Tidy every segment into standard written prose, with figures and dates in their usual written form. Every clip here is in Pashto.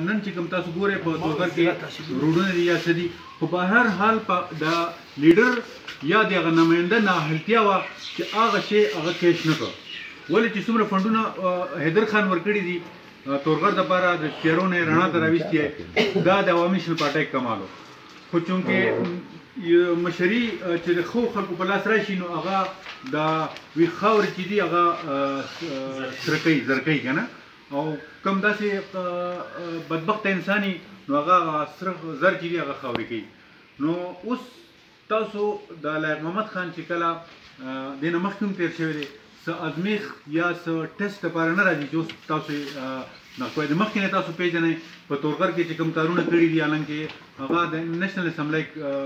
نن چې کوم تاسو ګورئ په توګر کې روډونه دي یا څه دي خو په هر حال د لیډر یا د هغه نماینده نااهلتیا وه چې هغه شی هغه کیش نه کړ ولې چې څومره فنډونه حیدر خان ورکړي دي تورغر دپاره د شیرو نه رڼا ته راویستي دا د عوامي نېشنل پارټۍ کمال و خو چونکې مشري چې د ښو خلکو په لاس راشي نو هغه د وي خاورې چې دي هغه سره کوي زرکوي که نه او کوم داسې بدبخته انساني نو هغه سره زر چې دي هغه خاورې کوي نو اوس تاسو د لایق محمد خان چې کله دې نه مخکې هم تېر شوی دی څه ازمیخ یا څه ټسټ دپاره نه راځي چې اوس تاسو د مخکې نه تاسو پېژنئ په تورغر کې چې کوم کارونه کړي دي حالانکې هغه د نیشنل اسمبلی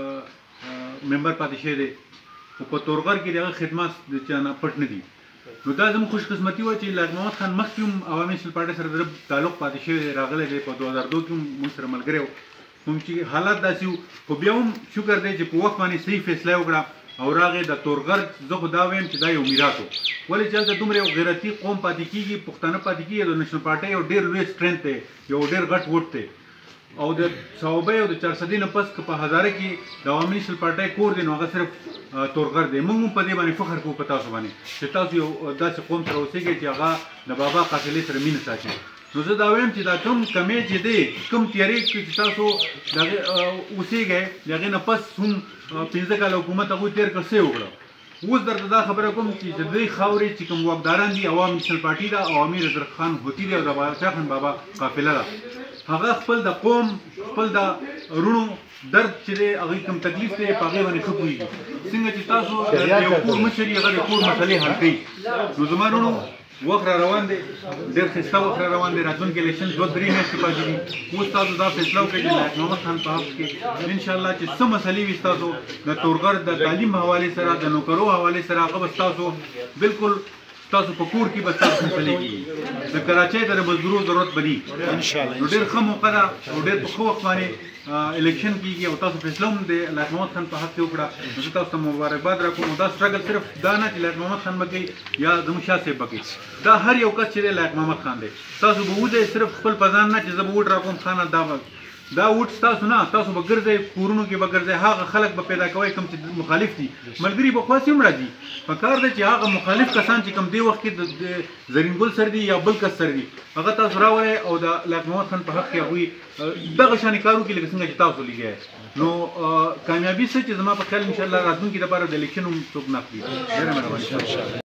ممبر پاتې شوی دی خو په تورغر کې د هغه خدمات د چا نه پټ نه دي نو دا زموږ خوش قسمتي وه چې لایق محمد خان مخکې هم عوامي نېشنل پارټۍ سره د تعلق پاتې شوی دی راغلی دی په 2002 کې هم موږ سره ملګری و کوم چې حالات داسې وو خو بیا هم شکر دی چې په وخت باندې صحیح فیصله وکړه او راغې د تورغر زه خو دا وایم چې دا یو میراث و ولې چې هلته دومره یو غیرتي قوم پاتې کېږي پښتانه پاتې کېږي د نیشنل پارټۍ یو ډېر لوی سټرینث دی یو ډېر غټ ووټ دی او د صوابۍ او د 400 نه پس که په هزاره کې د عوامي نېشنل پارټۍ کور دی نو هغه صرف تورغر دی موږ هم په دې باندې فخر کوو په تاسو باندې چې تاسو یو داسې قوم سره اوسېږئ چې هغه د بابا قافلې سره مینه ساتي نو زه دا وایم چې دا کوم کمی چې دی کوم تیارې چې تاسو د هغې اوسېږئ د هغې نه پس هم 15 کاله حکومت هغوی تېر کړ څه یې وکړه اوس درته دا خبره کوم چې د دې خاورې چې کوم واکداران دي عوامي نېشنل پارټي ده او امیر رضا خان هوتي دی او د باچا خان بابا قافله ده هغه خپل د قوم خپل د رونو درد چې دی هغوی کوم تکلیف دی په هغې باندې ښه پوهېږي څنګه چې تاسو د یو کور مشر یې هغه د کور مسلې حل کوي نو زما رونو وخت را روان دی ډېر ښایسته وخت را روان دی راتلونکي الیکشن 2-3 میاشتې پاتې دي اوس تاسو دا فیصله وکړئ چې لایق محمد خان په حق کې انشاءالله چې څه مسلې وي ستاسو د تورغر د تعلیم حوالې سره د نوکرو حوالې سره هغه به ستاسو بالکل تاسو په کور کې به ستاسو مسلې کېږي د کراچۍ ته د مزدورو ضرورت به دي نو ډېر ښه موقع ده او ډېر په ښه وخت باندې الیکشن کېږي او تاسو فیصله هم د لایق محمد خان په حق کې وکړه نو زه تاسو ته مبارکباد راکوم او دا سټرګل صرف دا نه چې لایق محمد خان به کوي یا زموږ شاه صاحب به کوي دا هر یو کس چې دی لایق محمد خان دی تاسو به وځئ صرف خپل په ځان نه چې زه به ووټ راکوم خانه دا ووټ ستاسو نه تاسو به ګرځئ کورونو کې به ګرځئ هغه خلک به پیدا کوئ کوم چې مخالف دي ملګري به خاص هم راځي پکار دی چې هغه مخالف کسان چې کوم دې وخت کې د زرین ګل سر دي یا بل کس سر دي هغه تاسو راوړئ او د لایق محمد خان په حق کې هغوی دغه شانې کار وکړي لکه څنګه چې تاسو لګیئ نو کامیابي څه چې زما په خیال انشاءالله راتلونکي دپاره د الیکشن هم څوک نه اخلي ډېره مهرباني